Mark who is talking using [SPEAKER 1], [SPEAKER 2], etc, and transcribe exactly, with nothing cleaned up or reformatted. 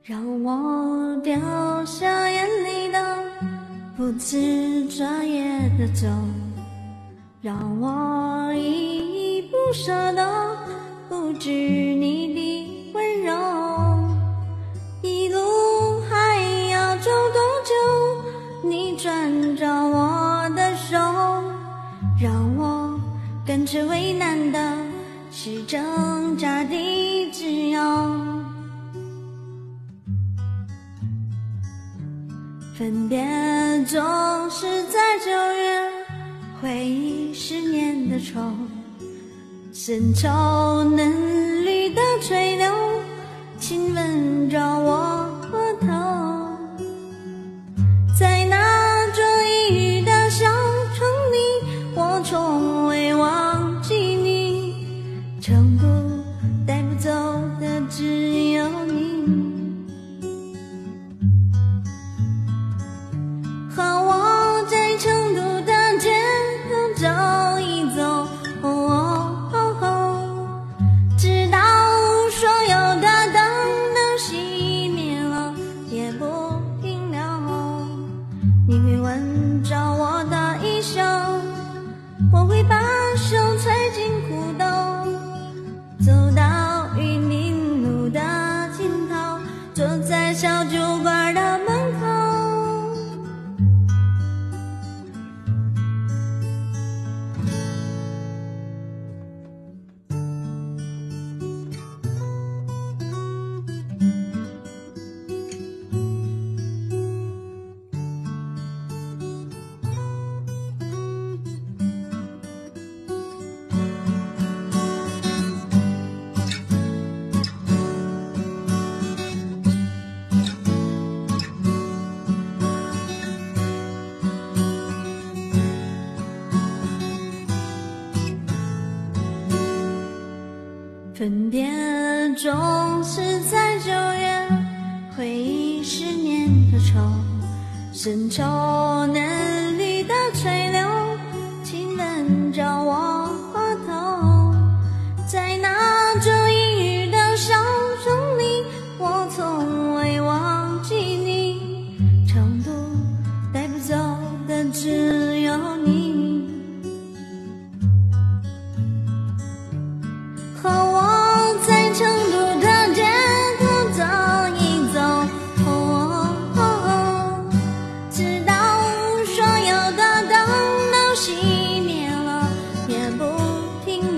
[SPEAKER 1] 让我掉下眼里的不知转眼的走，让我依依不舍的不知你的温柔。一路还要走多久，你转着我的手，让我更是为难的是挣扎的自由。分别总是在九月，回忆十年的愁，深秋嫩绿的垂柳，亲吻着我额头。在那座阴雨的小城里，我从未忘记你，成都带不走的只有你。和我在成都的街头走一走，哦哦哦哦，直到所有的灯都熄灭了，也不停留。你会吻着我的衣袖，我会把手揣进裤兜，走到云林路的尽头，坐在小酒馆的门口。分别总是在九月，回忆十年的愁，深秋嫩绿的垂柳，亲吻着我额头。在那座阴雨的小城里，我从未忘记你，成都带不走的只有你。和我在成都的街头走一走，哦哦哦，直到所有的灯都熄灭了，也不停